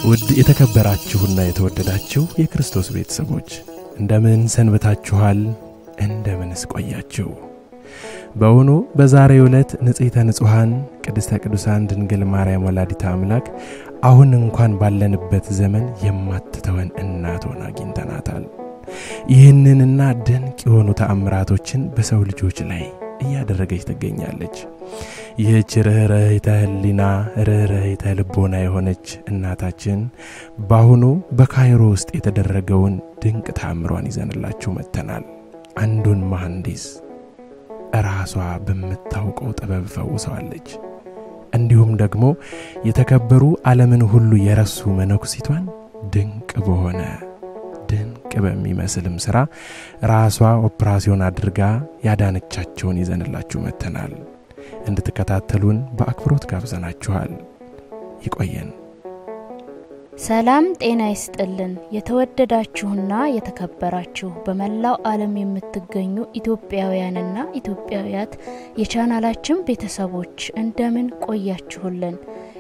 ውድ የተከበራችሁና የተወደዳችሁ የክርስቶስ ቤተሰቦች እንደምን ሰንብታችኋል? እንደምንስ ቆያችሁ? በእውኑ በዛሬው ዕለት ንጽሕተ ንጹሐን ቅድስተ ቅዱሳን ድንግል ማርያም ወላዲተ አምላክ አሁን እንኳን ባለንበት ዘመን የማትተወን እናት ሆና አግኝተናታል። ይህንንና ድንቅ የሆኑ ተአምራቶችን በሰው ልጆች ላይ እያደረገች ትገኛለች። ይህች ርኅራኄተ ሕሊና ርኅራኄተ ልቦና የሆነች እናታችን በአሁኑ በካይሮ ውስጥ የተደረገውን ድንቅ ተአምሯን ይዘንላችሁ መጥተናል። አንዱን መሐንዲስ ራሷ በምታውቀው ጥበብ ፈውሰዋለች። እንዲሁም ደግሞ የተከበሩ ዓለምን ሁሉ የረሱ መነኩሲቷን ድንቅ በሆነ ድንቅ በሚመስልም ሥራ ራሷ ኦፕራሲዮን አድርጋ ያዳነቻቸውን ይዘንላችሁ መጥተናል። እንድትከታተሉን በአክብሮት ጋብዘናችኋል። ይቆየን። ሰላም ጤና ይስጥልን። የተወደዳችሁና የተከበራችሁ በመላው ዓለም የምትገኙ ኢትዮጵያውያንና ኢትዮጵያውያት የቻናላችን ቤተሰቦች እንደምን ቆያችሁልን?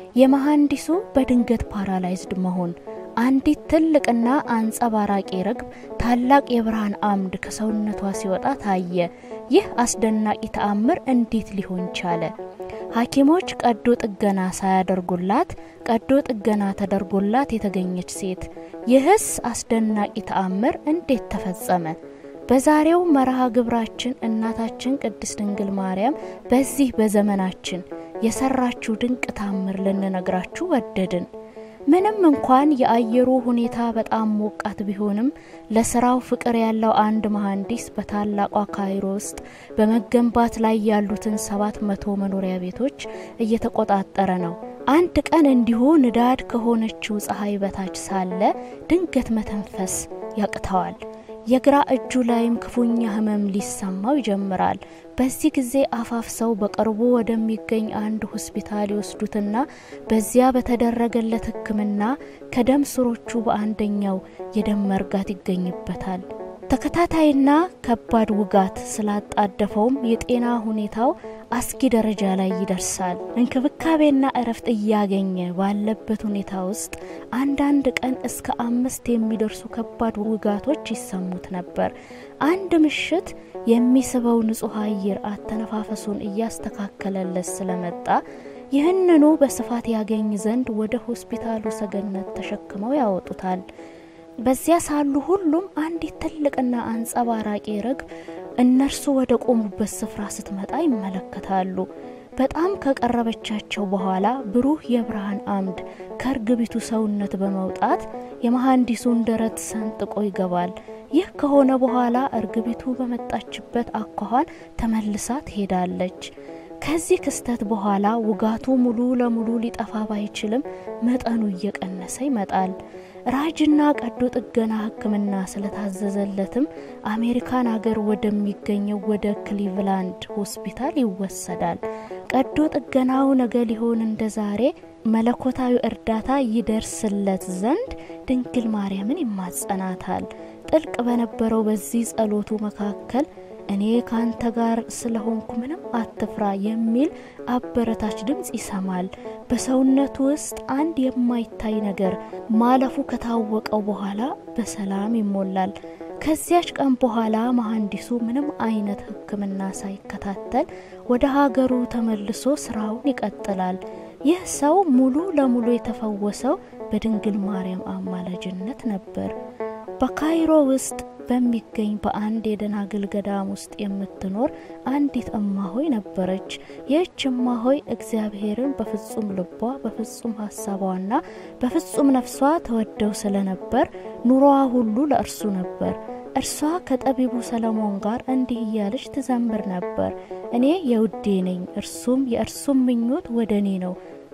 የመሐንዲሱ በድንገት ፓራላይዝድ መሆን አንዲት ትልቅና አንጸባራቂ ርግብ ታላቅ የብርሃን አምድ ከሰውነቷ ሲወጣ ታየ። ይህ አስደናቂ ተአምር እንዴት ሊሆን ቻለ? ሐኪሞች ቀዶ ጥገና ሳያደርጉላት ቀዶ ጥገና ተደርጎላት የተገኘች ሴት ይህስ አስደናቂ ተአምር እንዴት ተፈጸመ? በዛሬው መርሃ ግብራችን እናታችን ቅድስት ድንግል ማርያም በዚህ በዘመናችን የሰራችው ድንቅ ተአምር ልንነግራችሁ ወደድን። ምንም እንኳን የአየሩ ሁኔታ በጣም ሞቃት ቢሆንም ለስራው ፍቅር ያለው አንድ መሐንዲስ በታላቋ ካይሮ ውስጥ በመገንባት ላይ ያሉትን 700 መኖሪያ ቤቶች እየተቆጣጠረ ነው። አንድ ቀን እንዲሁ ንዳድ ከሆነችው ፀሐይ በታች ሳለ ድንገት መተንፈስ ያቅተዋል። የግራ እጁ ላይም ክፉኛ ህመም ሊሰማው ይጀምራል። በዚህ ጊዜ አፋፍሰው በቅርቡ ወደሚገኝ አንድ ሆስፒታል ይወስዱትና በዚያ በተደረገለት ሕክምና ከደም ስሮቹ በአንደኛው የደም መርጋት ይገኝበታል። ተከታታይና ከባድ ውጋት ስላጣደፈውም የጤና ሁኔታው አስጊ ደረጃ ላይ ይደርሳል። እንክብካቤና እረፍት እያገኘ ባለበት ሁኔታ ውስጥ አንዳንድ ቀን እስከ 5 የሚደርሱ ከባድ ውጋቶች ይሰሙት ነበር። አንድ ምሽት የሚስበው ንጹህ አየር አተነፋፈሱን እያስተካከለለት ስለመጣ ይህንኑ በስፋት ያገኝ ዘንድ ወደ ሆስፒታሉ ሰገነት ተሸክመው ያወጡታል። በዚያ ሳሉ ሁሉም አንዲት ትልቅና አንጸባራቂ ርግብ እነርሱ ወደ ቆሙበት ስፍራ ስትመጣ ይመለከታሉ። በጣም ከቀረበቻቸው በኋላ ብሩህ የብርሃን አምድ ከርግቢቱ ሰውነት በመውጣት የመሐንዲሱን ደረት ሰንጥቆ ይገባል። ይህ ከሆነ በኋላ እርግቢቱ በመጣችበት አኳኋን ተመልሳ ትሄዳለች። ከዚህ ክስተት በኋላ ውጋቱ ሙሉ ለሙሉ ሊጠፋ ባይችልም መጠኑ እየቀነሰ ይመጣል። ራጅና ቀዶ ጥገና ሕክምና ስለታዘዘለትም አሜሪካን ሀገር ወደሚገኘው ወደ ክሊቭላንድ ሆስፒታል ይወሰዳል። ቀዶ ጥገናው ነገ ሊሆን እንደዛሬ መለኮታዊ እርዳታ ይደርስለት ዘንድ ድንግል ማርያምን ይማጸናታል። ጥልቅ በነበረው በዚህ ጸሎቱ መካከል እኔ ካንተ ጋር ስለሆንኩ ምንም አትፍራ የሚል አበረታች ድምጽ ይሰማል። በሰውነቱ ውስጥ አንድ የማይታይ ነገር ማለፉ ከታወቀው በኋላ በሰላም ይሞላል። ከዚያች ቀን በኋላ መሐንዲሱ ምንም አይነት ሕክምና ሳይከታተል ወደ ሀገሩ ተመልሶ ስራውን ይቀጥላል። ይህ ሰው ሙሉ ለሙሉ የተፈወሰው በድንግል ማርያም አማላጅነት ነበር። በካይሮ ውስጥ በሚገኝ በአንድ የደናግል ገዳም ውስጥ የምትኖር አንዲት እማሆይ ነበረች። ይህች እማሆይ እግዚአብሔርን በፍጹም ልቧ በፍጹም ሐሳቧና በፍጹም ነፍሷ ተወደው ስለነበር ኑሮዋ ሁሉ ለእርሱ ነበር። እርሷ ከጠቢቡ ሰለሞን ጋር እንዲህ እያለች ትዘምር ነበር። እኔ የውዴ ነኝ፣ እርሱም የእርሱም ምኞት ወደኔ ነው።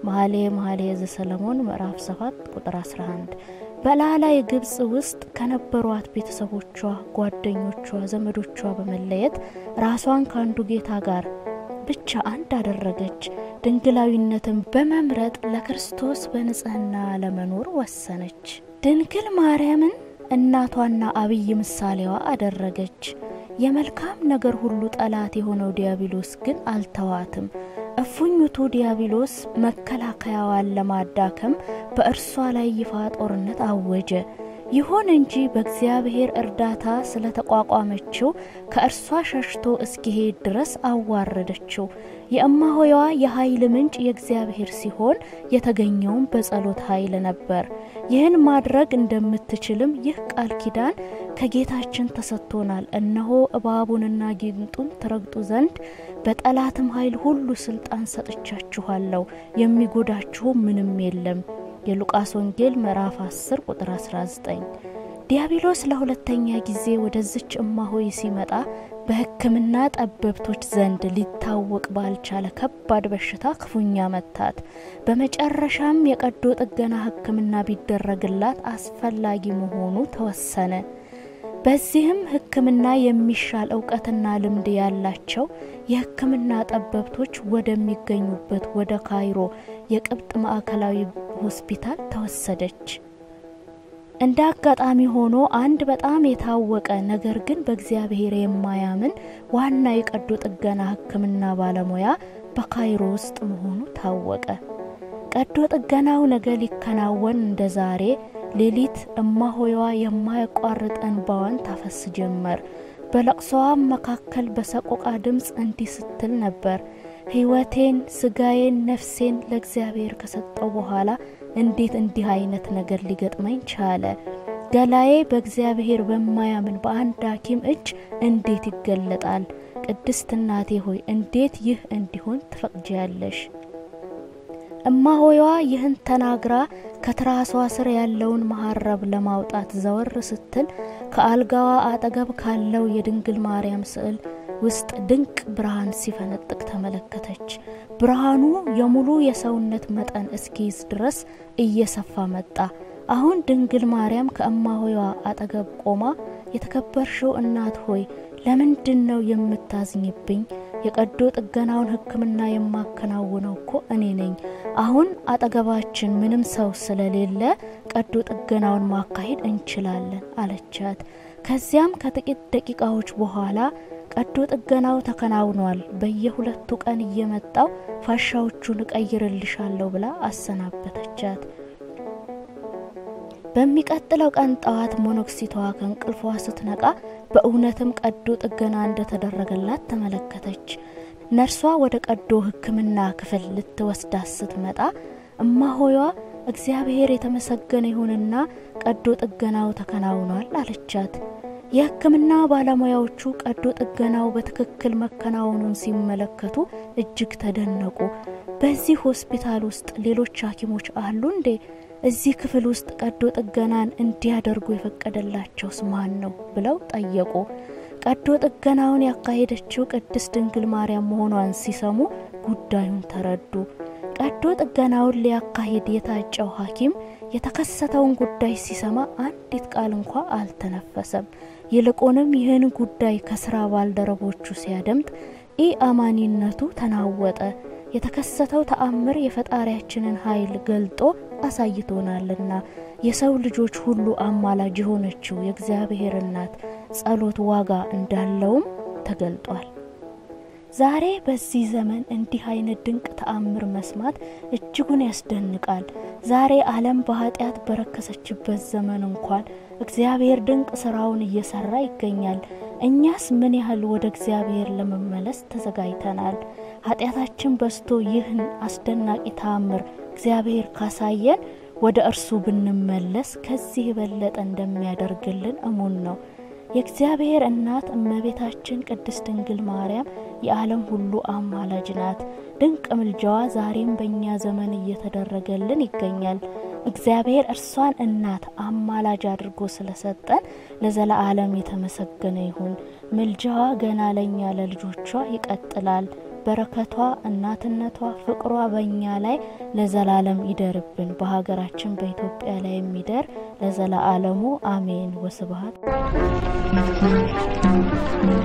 መኃልየ ዘሰሎሞን ምዕራፍ 7 ቁጥር 11። በላላይ ግብጽ ውስጥ ከነበሯት ቤተሰቦቿ፣ ጓደኞቿ፣ ዘመዶቿ በመለየት ራሷን ካንዱ ጌታ ጋር ብቻ አንድ አደረገች። ድንግላዊነትን በመምረጥ ለክርስቶስ በንጽህና ለመኖር ወሰነች። ድንግል ማርያምን እናቷና አብይ ምሳሌዋ አደረገች። የመልካም ነገር ሁሉ ጠላት የሆነው ዲያብሎስ ግን አልተዋትም። እፉኝቱ ዲያብሎስ መከላከያዋን ለማዳከም በእርሷ ላይ ይፋ ጦርነት አወጀ። ይሁን እንጂ በእግዚአብሔር እርዳታ ስለተቋቋመችው ከእርሷ ሸሽቶ እስኪሄድ ድረስ አዋረደችው። የእማሆይዋ የኃይል ምንጭ የእግዚአብሔር ሲሆን የተገኘውም በጸሎት ኃይል ነበር። ይህን ማድረግ እንደምትችልም ይህ ቃል ኪዳን ከጌታችን ተሰጥቶናል። እነሆ እባቡንና ጊንጡን ትረግጡ ዘንድ በጠላትም ኃይል ሁሉ ስልጣን ሰጥቻችኋለሁ፣ የሚጎዳችሁ ምንም የለም። የሉቃስ ወንጌል ምዕራፍ 10 ቁጥር 19። ዲያብሎስ ለሁለተኛ ጊዜ ወደዚች እማሆይ ሲመጣ በሕክምና ጠበብቶች ዘንድ ሊታወቅ ባልቻለ ከባድ በሽታ ክፉኛ መታት። በመጨረሻም የቀዶ ጥገና ሕክምና ቢደረግላት አስፈላጊ መሆኑ ተወሰነ። በዚህም ሕክምና የሚሻል ዕውቀትና ልምድ ያላቸው የሕክምና ጠበብቶች ወደሚገኙበት ወደ ካይሮ የቅብጥ ማዕከላዊ ሆስፒታል ተወሰደች። እንደ አጋጣሚ ሆኖ አንድ በጣም የታወቀ ነገር ግን በእግዚአብሔር የማያምን ዋና የቀዶ ጥገና ሕክምና ባለሙያ በካይሮ ውስጥ መሆኑ ታወቀ። ቀዶ ጥገናው ነገ ሊከናወን እንደዛሬ ሌሊት እማሆይዋ የማይቋርጥ እንባዋን ታፈስ ጀመር። በለቅሶዋም መካከል በሰቆቃ ድምጽ እንዲህ ስትል ነበር: ሕይወቴን፣ ስጋዬን፣ ነፍሴን ለእግዚአብሔር ከሰጠው በኋላ እንዴት እንዲህ አይነት ነገር ሊገጥመኝ ቻለ? ገላዬ በእግዚአብሔር በማያምን በአንድ ሐኪም እጅ እንዴት ይገለጣል? ቅድስት እናቴ ሆይ እንዴት ይህ እንዲሆን ትፈቅጂያለሽ? እማሆይዋ ይህን ተናግራ ከትራሷ ስር ያለውን መሐረብ ለማውጣት ዘወር ስትል ከአልጋዋ አጠገብ ካለው የድንግል ማርያም ስዕል ውስጥ ድንቅ ብርሃን ሲፈነጥቅ ተመለከተች። ብርሃኑ የሙሉ የሰውነት መጠን እስኪይዝ ድረስ እየሰፋ መጣ። አሁን ድንግል ማርያም ከእማሆይዋ አጠገብ ቆማ የተከበርሽው እናት ሆይ ለምንድነው የምታዝኝብኝ? የቀዶ ጥገናውን ሕክምና የማከናውነው እኮ እኔ ነኝ። አሁን አጠገባችን ምንም ሰው ስለሌለ ቀዶ ጥገናውን ማካሄድ እንችላለን አለቻት። ከዚያም ከጥቂት ደቂቃዎች በኋላ ቀዶ ጥገናው ተከናውኗል፣ በየሁለቱ ቀን እየመጣው ፋሻዎቹን ቀይርልሻለሁ ብላ አሰናበተቻት። በሚቀጥለው ቀን ጧት ሞኖክሲቷ ከእንቅልፏ ስትነቃ በእውነትም ቀዶ ጥገና እንደተደረገላት ተመለከተች። ነርሷ ወደ ቀዶ ሕክምና ክፍል ልትወስዳት ስትመጣ እማሆይዋ እግዚአብሔር የተመሰገነ ይሁንና ቀዶ ጥገናው ተከናውኗል አለቻት። የሕክምና ባለሙያዎቹ ቀዶ ጥገናው በትክክል መከናወኑን ሲመለከቱ እጅግ ተደነቁ። በዚህ ሆስፒታል ውስጥ ሌሎች ሐኪሞች አሉ እንዴ? እዚህ ክፍል ውስጥ ቀዶ ጥገናን እንዲያደርጉ የፈቀደላቸውስ ማን ነው ብለው ጠየቁ። ቀዶ ጥገናውን ያካሄደችው ቅድስት ድንግል ማርያም መሆኗን ሲሰሙ ጉዳዩን ተረዱ። ቀዶ ጥገናውን ሊያካሂድ የታጨው ሐኪም የተከሰተውን ጉዳይ ሲሰማ አንዲት ቃል እንኳን አልተነፈሰም። ይልቁንም ይህን ጉዳይ ከስራ ባልደረቦቹ ሲያደምጥ ኢአማኒነቱ ተናወጠ። የተከሰተው ተአምር የፈጣሪያችንን ኃይል ገልጦ አሳይቶናልና የሰው ልጆች ሁሉ አማላጅ ሆነችው የእግዚአብሔር እናት ጸሎት ዋጋ እንዳለውም ተገልጧል። ዛሬ በዚህ ዘመን እንዲህ አይነት ድንቅ ተአምር መስማት እጅጉን ያስደንቃል። ዛሬ ዓለም በኃጢአት በረከሰችበት ዘመን እንኳን እግዚአብሔር ድንቅ ስራውን እየሰራ ይገኛል። እኛስ ምን ያህል ወደ እግዚአብሔር ለመመለስ ተዘጋጅተናል? ኃጢአታችን በስቶ ይህን አስደናቂ ተአምር እግዚአብሔር ካሳየን ወደ እርሱ ብንመለስ ከዚህ በለጠ እንደሚያደርግልን እሙን ነው። የእግዚአብሔር እናት እመቤታችን ቅድስት ድንግል ማርያም የዓለም ሁሉ አማላጅ ናት። ድንቅ ምልጃዋ ዛሬም በእኛ ዘመን እየተደረገልን ይገኛል። እግዚአብሔር እርሷን እናት አማላጅ አድርጎ ስለሰጠን ለዘላለም የተመሰገነ ይሁን። ምልጃዋ ገና ለኛ ለልጆቿ ይቀጥላል። በረከቷ፣ እናትነቷ፣ ፍቅሯ በእኛ ላይ ለዘላለም ይደርብን። በሀገራችን በኢትዮጵያ ላይ የሚደር ለዘላለሙ አሜን። ወስብሐት